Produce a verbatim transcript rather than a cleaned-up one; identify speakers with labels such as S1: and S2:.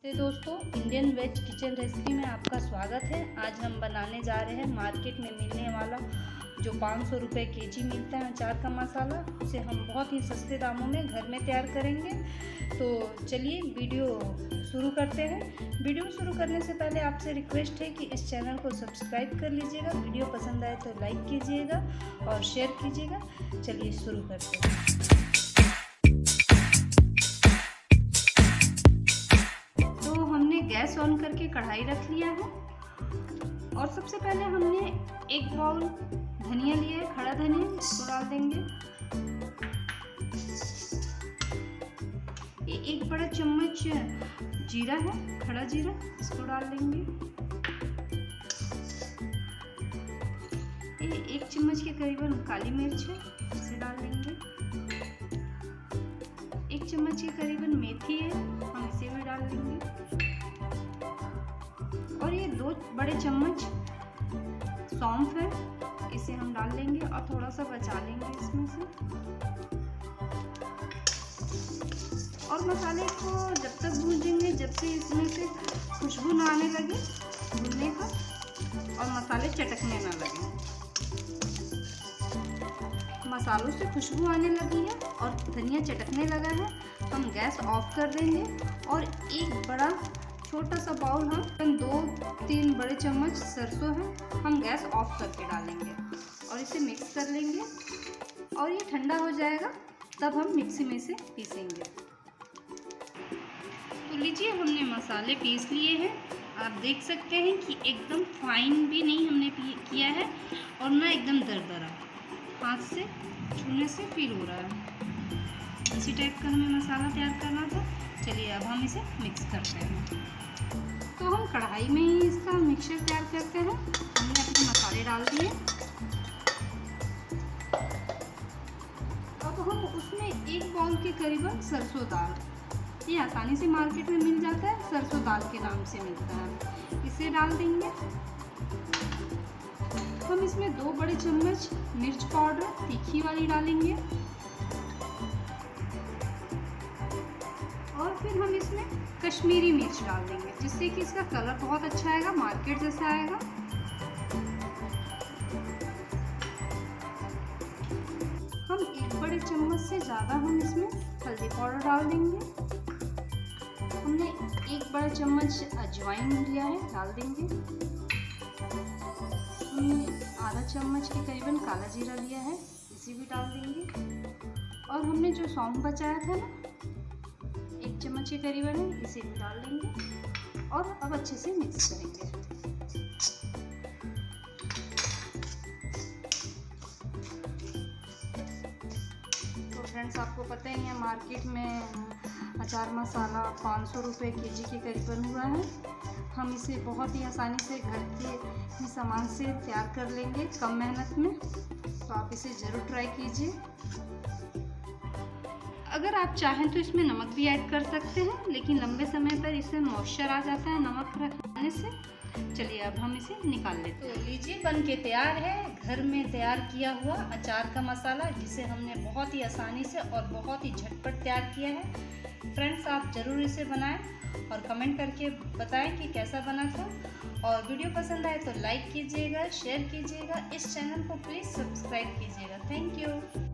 S1: दोस्तों, Indian veg kitchen recipe में आपका स्वागत है। आज हम बनाने जा रहे हैं मार्केट में मिलने वाला जो पाँच सौ रुपये के जी मिलता है अचार का मसाला, उसे हम बहुत ही सस्ते दामों में घर में तैयार करेंगे। तो चलिए वीडियो शुरू करते हैं। वीडियो शुरू करने से पहले आपसे रिक्वेस्ट है कि इस चैनल को सब्सक्राइब कर लीजिएगा, वीडियो पसंद आए तो लाइक कीजिएगा और शेयर कीजिएगा। चलिए शुरू करते हैं। गैस ऑन करके कढ़ाई रख लिया है और सबसे पहले हमने एक बाउल धनिया लिया है, खड़ा धनिया, इसको डाल देंगे। ये एक बड़ा चम्मच जीरा है, खड़ा जीरा, इसको डाल देंगे। ये एक चम्मच के करीबन काली मिर्च है, इसे डाल देंगे। एक चम्मच के करीबन मेथी है, हम इसे भी डाल देंगे। और ये दो बड़े चम्मच सौंफ है, इसे हम डाल लेंगे और थोड़ा सा बचा लेंगे इसमें से। और मसाले को जब तक भूनेंगे जब से इसमें से खुशबू ना आने लगे भूनने का और मसाले चटकने ना लगे। मसालों से खुशबू आने लगी है और धनिया चटकने लगा है, हम गैस ऑफ कर देंगे। और एक बड़ा छोटा सा बाउल हम दो तीन बड़े चम्मच सरसों है, हम गैस ऑफ करके डालेंगे और इसे मिक्स कर लेंगे। और ये ठंडा हो जाएगा तब हम मिक्सी में से पीसेंगे। तो लीजिए, हमने मसाले पीस लिए हैं। आप देख सकते हैं कि एकदम फाइन भी नहीं हमने किया है और ना एकदम दरदरा, हाथ से छूने से फील हो रहा है। इसी टाइप का हमें मसाला तैयार करना था। चलिए अब हम इसे मिक्स करते हैं। तो हम कढ़ाई में ही इसका मिक्सचर तैयार करते हैं। हमने अपने मसाले डाल दिए। अब हम उसमें एक बाउल के करीबन सरसों दाल, ये आसानी से मार्केट में मिल जाता है, सरसों दाल के नाम से मिलता है, इसे डाल देंगे। हम इसमें दो बड़े चम्मच मिर्च पाउडर तीखी वाली डालेंगे और फिर हम इसमें कश्मीरी मिर्च डाल देंगे, जिससे कि इसका कलर बहुत अच्छा आएगा, मार्केट जैसा आएगा। हम एक बड़े चम्मच से ज़्यादा हम इसमें हल्दी पाउडर डाल देंगे। हमने एक बड़ा चम्मच अजवाइन लिया है, डाल देंगे। हमने आधा चम्मच के करीबन काला जीरा लिया है, इसे भी डाल देंगे। और हमने जो सौंफ बचाया था ना, एक चम्मच के करीबन है, इसे भी डाल देंगे और अब अच्छे से मिक्स करेंगे। तो फ्रेंड्स, आपको पता ही है मार्केट में अचार मसाला पाँच सौ रुपये के जी के करीबन हुआ है। हम इसे बहुत ही आसानी से घर के ही सामान से तैयार कर लेंगे कम मेहनत में। तो आप इसे ज़रूर ट्राई कीजिए। अगर आप चाहें तो इसमें नमक भी ऐड कर सकते हैं, लेकिन लंबे समय पर इसमें मॉइस्चर आ जाता है नमक रखने से। चलिए अब हम इसे निकाल लेते हैं। तो लीजिए, बन के तैयार है घर में तैयार किया हुआ अचार का मसाला, जिसे हमने बहुत ही आसानी से और बहुत ही झटपट तैयार किया है। फ्रेंड्स, आप ज़रूर इसे बनाएं और कमेंट करके बताएं कि कैसा बना था। और वीडियो पसंद आए तो लाइक कीजिएगा, शेयर कीजिएगा। इस चैनल को प्लीज़ सब्सक्राइब कीजिएगा। Thank you.